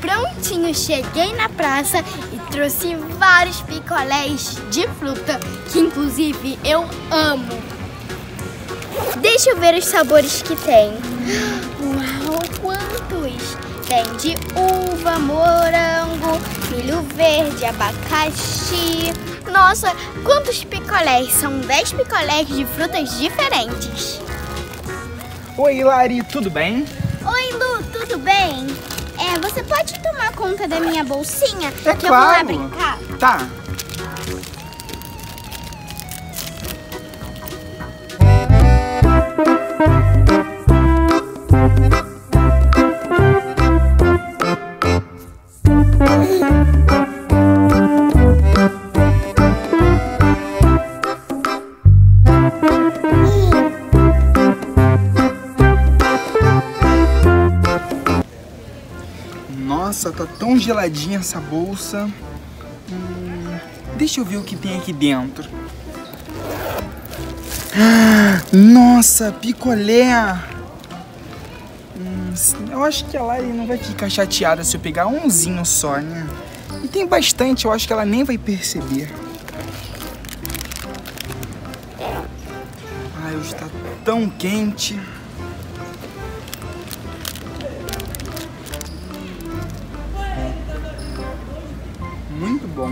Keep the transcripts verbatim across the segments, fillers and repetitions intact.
prontinho, cheguei na praça e trouxe vários picolés de fruta, que inclusive eu amo. Deixa eu ver os sabores que tem. Uau, quantos! Tem de uva, morango, milho verde, abacaxi. Nossa, quantos picolés! São dez picolés de frutas diferentes. Oi, Lari, tudo bem? Oi, Lu, tudo bem? É, você pode tomar conta da minha bolsinha? É que claro. Eu vou lá brincar? Tá. Nossa, tá tão geladinha essa bolsa. Hum, deixa eu ver o que tem aqui dentro. Nossa, picolé! Hum, eu acho que a Lari não vai ficar chateada se eu pegar umzinho só, né? E tem bastante, eu acho que ela nem vai perceber. Ai, hoje tá tão quente. Muito bom.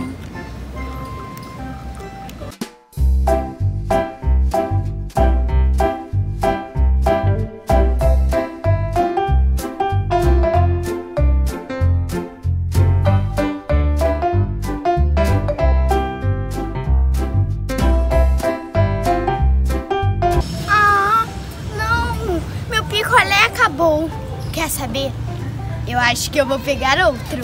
Ah, não! Meu picolé acabou. Quer saber? Eu acho que eu vou pegar outro.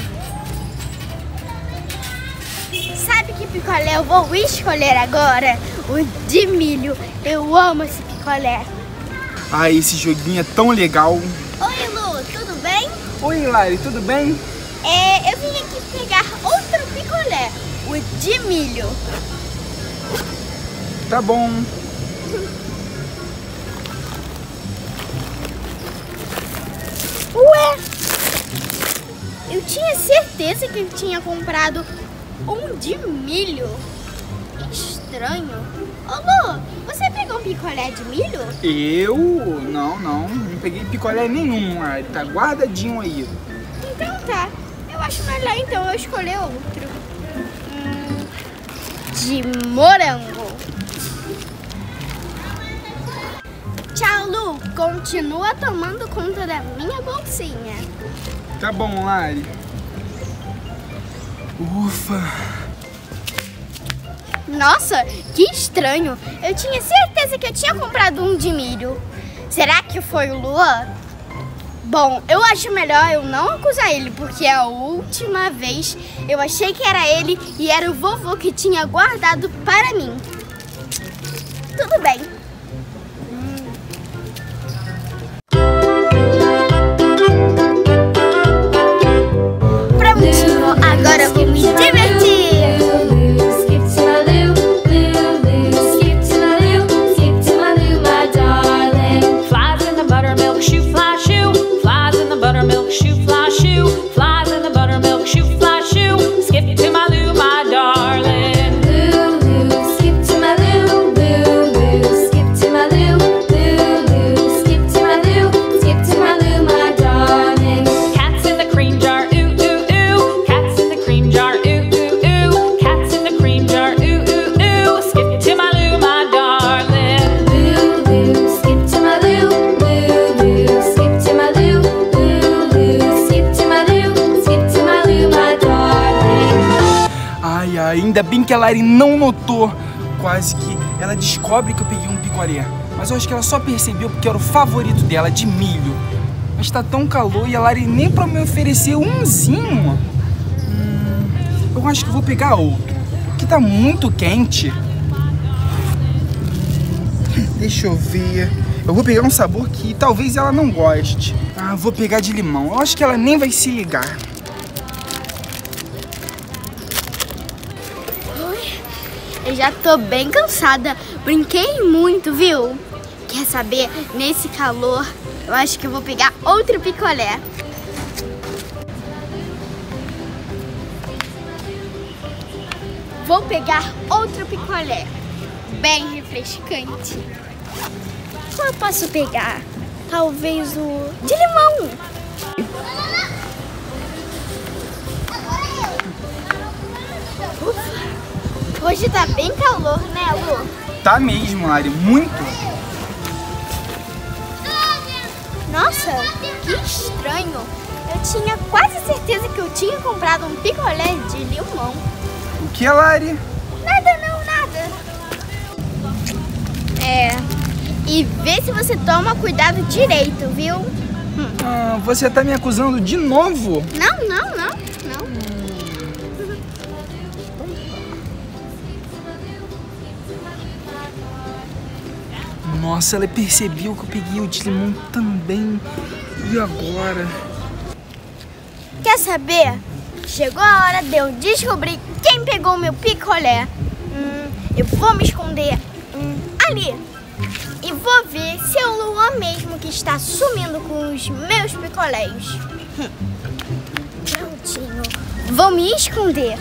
Sabe que picolé eu vou escolher agora? O de milho. Eu amo esse picolé. Ai, esse joguinho é tão legal. Oi, Lu, tudo bem? Oi, Lari, tudo bem? É, eu vim aqui pegar outro picolé, o de milho. Tá bom. Ué, eu tinha certeza que eu tinha comprado um de milho. Estranho. Ô Lu, você pegou um picolé de milho? Eu? Não, não. Não peguei picolé nenhum, Lari. Tá guardadinho aí. Então tá. Eu acho melhor então eu escolher outro. Hum, de morango. Tchau, Lu. Continua tomando conta da minha bolsinha. Tá bom, Lari. Ufa. Nossa, que estranho. Eu tinha certeza que eu tinha comprado um de milho. Será que foi o Luan? Bom, eu acho melhor eu não acusar ele, porque a última vez eu achei que era ele e era o vovô que tinha guardado para mim. Tudo bem. Prontinho, agora eu vou me divertir. Ainda bem que a Lari não notou. Quase que ela descobre que eu peguei um picolé. Mas eu acho que ela só percebeu porque era o favorito dela, de milho. Mas tá tão calor e a Lari nem pra me oferecer umzinho. Hum, eu acho que eu vou pegar outro, que tá muito quente. Deixa eu ver. Eu vou pegar um sabor que talvez ela não goste. Ah, vou pegar de limão. Eu acho que ela nem vai se ligar. Eu já tô bem cansada, brinquei muito, viu? Quer saber? Nesse calor, eu acho que eu vou pegar outro picolé. vou pegar outro picolé, bem refrescante. Qual eu posso pegar? Talvez o de limão. Ufa. Hoje tá bem calor, né, Lu? Tá mesmo, Lari, muito. Nossa, que estranho. Eu tinha quase certeza que eu tinha comprado um picolé de limão. O que, Lari? Nada não, nada. É, e vê se você toma cuidado direito, viu? Hum. Ah, você tá me acusando de novo? Não, não, não, não. Nossa, ela percebeu que eu peguei o de limão também. E agora? Quer saber? Chegou a hora de eu descobrir quem pegou o meu picolé. Hum, eu vou me esconder hum, ali. E vou ver se é o Luan mesmo que está sumindo com os meus picolés. Hum. Prontinho. Vou me esconder.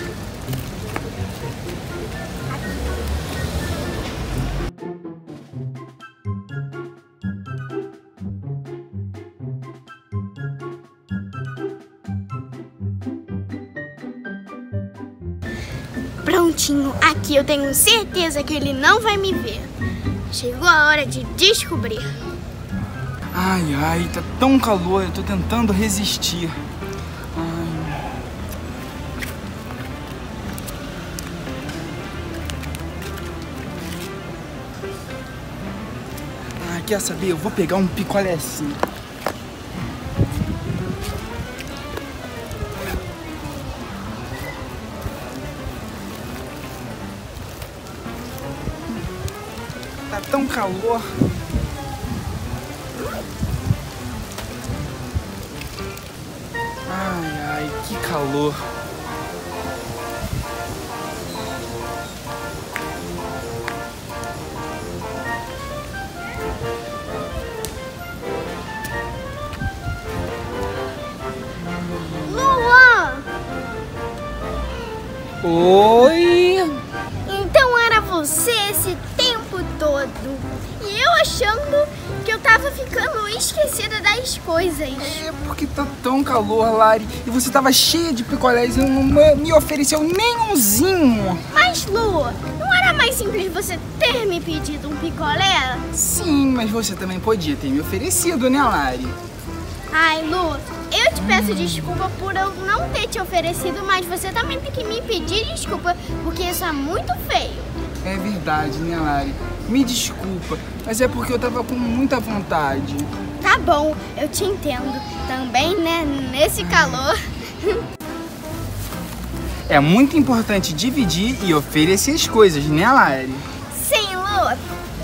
Prontinho, aqui eu tenho certeza que ele não vai me ver. Chegou a hora de descobrir. Ai, ai, tá tão calor, eu tô tentando resistir. Ai. Ah, quer saber? Eu vou pegar um picolé assim. Tá tão calor. Ai, ai, que calor. Luan! Oi! Então era você esse tempo todo. E eu achando que eu tava ficando esquecida das coisas. É porque tá tão calor, Lari. E você tava cheia de picolés e não me ofereceu nenhumzinho. Mas, Lu, não era mais simples você ter me pedido um picolé? Sim, mas você também podia ter me oferecido, né, Lari? Ai, Lu, eu te peço desculpa por eu não ter te oferecido, mas você também tem que me pedir desculpa, porque isso é muito feio. É verdade, né, Lari? Me desculpa, mas é porque eu tava com muita vontade. Tá bom, eu te entendo. Também, né, nesse calor. É muito importante dividir e oferecer as coisas, né, Lari? Sim, Lu.